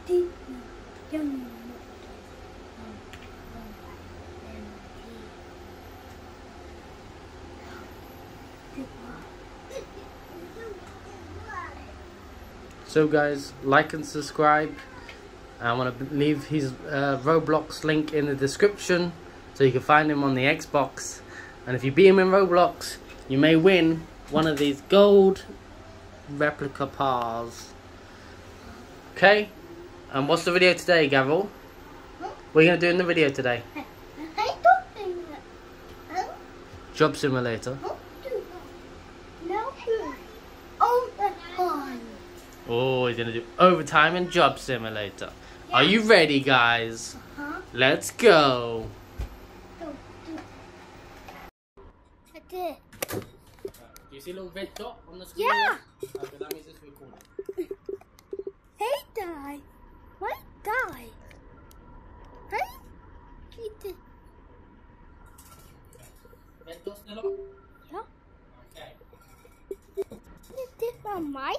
So guys, like and subscribe. I want to leave his Roblox link in the description so you can find him on the Xbox. And if you beat him in Roblox, you may win one of these gold replica paws. Okay? And what's the video today, Gavril? What are you going to do in the video today? Job simulator. Oh, he's going to do overtime and job simulator. Yeah. Are you ready, guys? Let's go. Do you see a little red dot on the screen? Yeah. Okay, that means it's recording. Hey, die. Why die? Hey? Red dot still on? Yeah. Okay. Is this on my?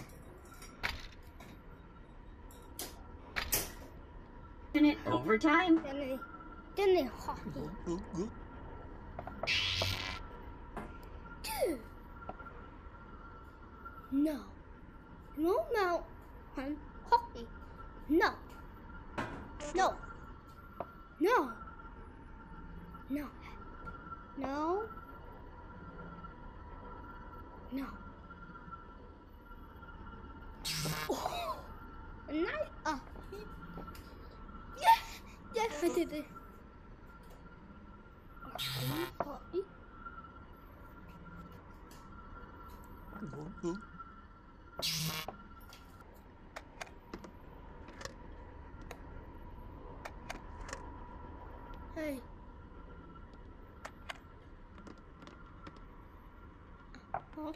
Overtime. Then they hockey. Two. No. No mount on hockey. No. No. No. No. No. No. Oh. And now, yes, I did it. Hey. Oh.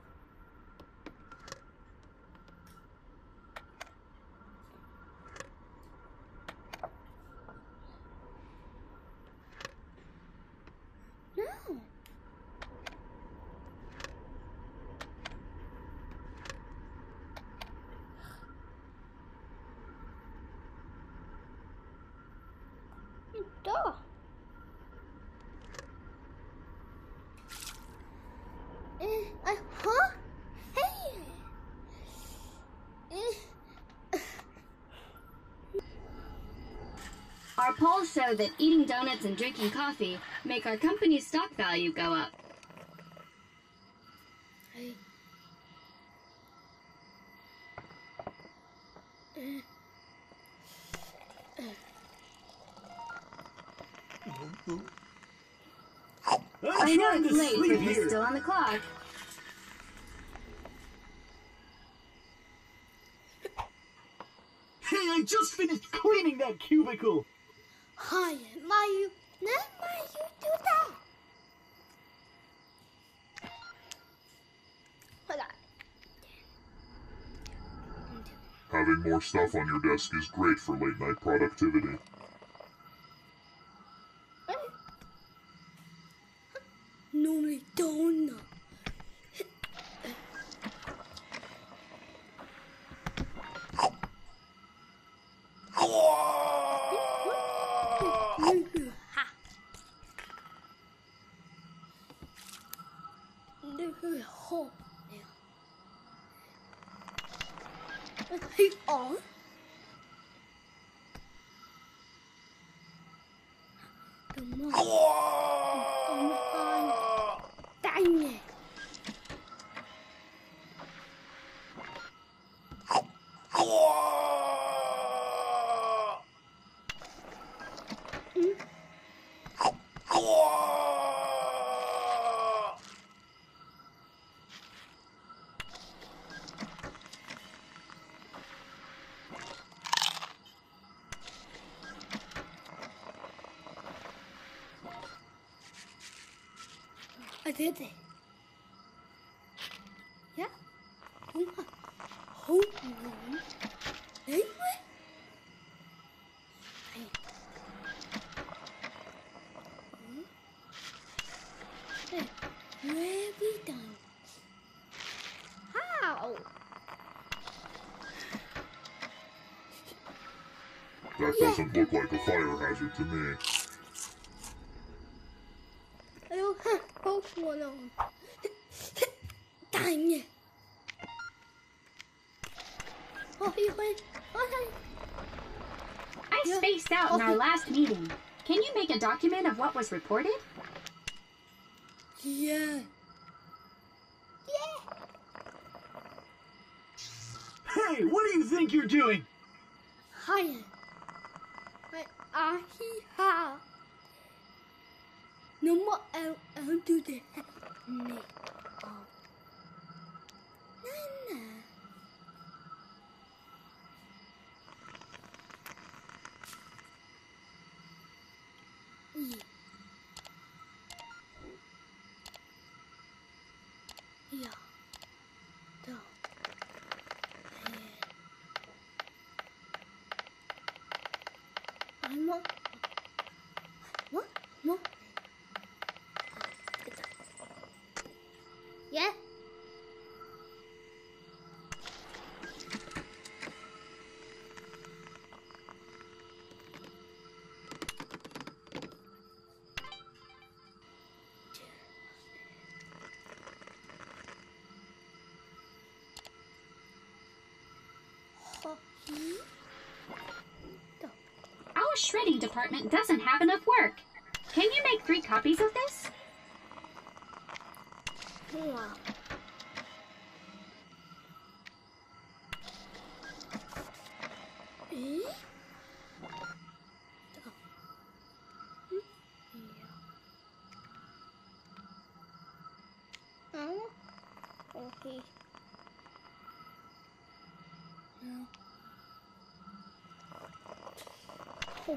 No. Duh. Huh? Hey. Our polls show that eating donuts and drinking coffee make our company's stock value go up. Hey. I know it's late, but you're still on the clock. Hey, I just finished cleaning that cubicle! Hi, Mayu. Now, Mayu, do that. Hold on. Having more stuff on your desk is great for late-night productivity. Normally don't. Hey, on. Come on. Dang it. I did it. Yeah. Hold on. Anyway. Hey, where we done? How? That doesn't look like a fire hazard to me. I don't have both one on. Dang it. Oh, you went. I spaced out in our last meeting. Can you make a document of what was reported? Yeah. Hey, what do you think you're doing? Hi. Ha. No more. I'll do the me. Oh. Nana. Yeah. Don't. I'm not. What? No. Yeah. Our shredding department doesn't have enough work. Can you make 3 copies of this? Wow. Eh? Oh. Okay. No. Oh.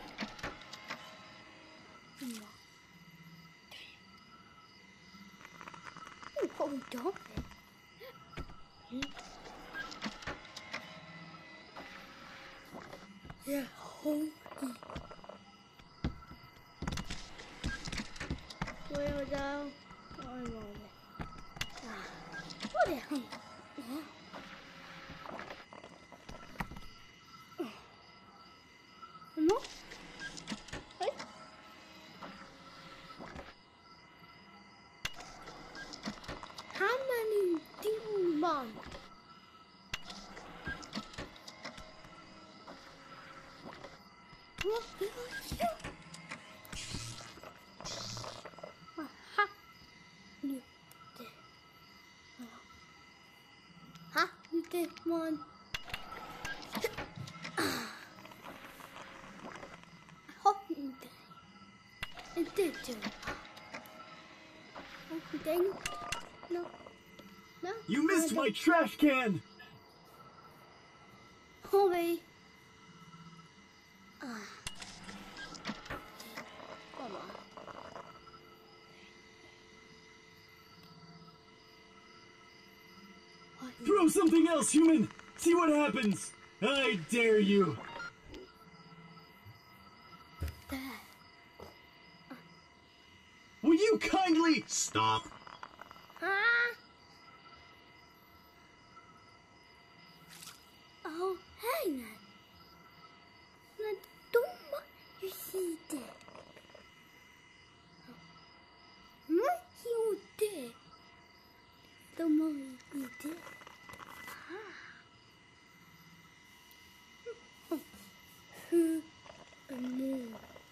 Hold on. Yeah, hold it. Well down. I want it. What the hell? No? Hey? How many demons? What did I do? Aha! You did. Ha! You did one. I hope you did. I did too. Oh, dang. No. No. You missed my trash can! Hurry. Come on. What? Throw something else, human! See what happens! I dare you! There. Will you kindly stop? Huh? Oh, hey, Nan. Nan, don't you see that? What you did? The mommy you did. No.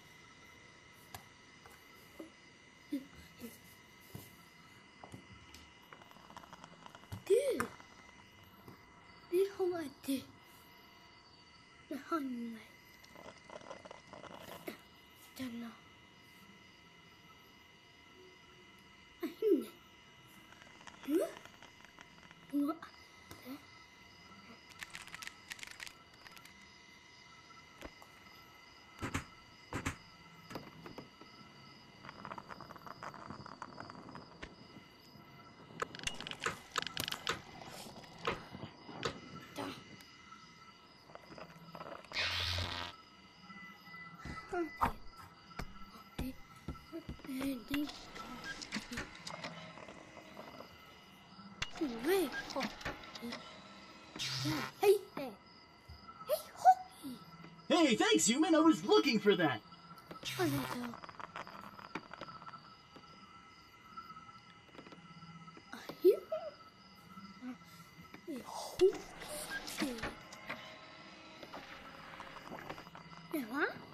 Dude, this whole idea, the hungry, don't know. I know. What? Hey there. Hey, Hockey. Hey, thanks, human. I was looking for that. I know so. Yeah, what?